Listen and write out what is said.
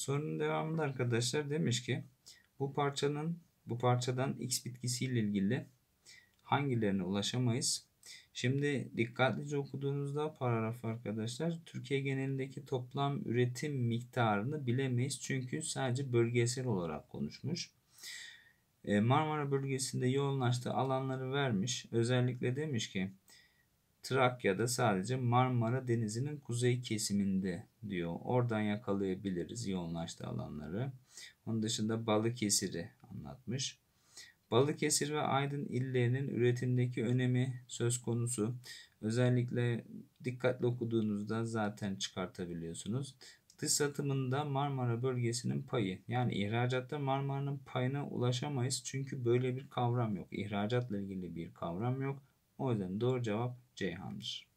Sorunun devamında arkadaşlar demiş ki bu parçadan X bitkisiyle ilgili hangilerine ulaşamayız? Şimdi dikkatlice okuduğunuzda paragraf arkadaşlar, Türkiye genelindeki toplam üretim miktarını bilemeyiz. Çünkü sadece bölgesel olarak konuşmuş. Marmara bölgesinde yoğunlaştığı alanları vermiş. Özellikle demiş ki Trakya'da sadece Marmara Denizi'nin kuzey kesiminde diyor. Oradan yakalayabiliriz yoğunlaştığı alanları. Onun dışında Balıkesir'i anlatmış. Balıkesir ve Aydın illerinin üretimdeki önemi söz konusu. Özellikle dikkatli okuduğunuzda zaten çıkartabiliyorsunuz. Dış satımında Marmara bölgesinin payı, yani ihracatta Marmara'nın payına ulaşamayız. Çünkü böyle bir kavram yok. İhracatla ilgili bir kavram yok. O yüzden doğru cevap Ceyhan'dır.